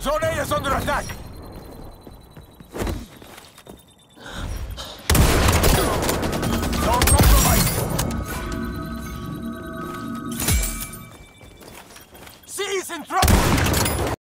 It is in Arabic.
Zone A is under attack! Zone compromised! C is in trouble!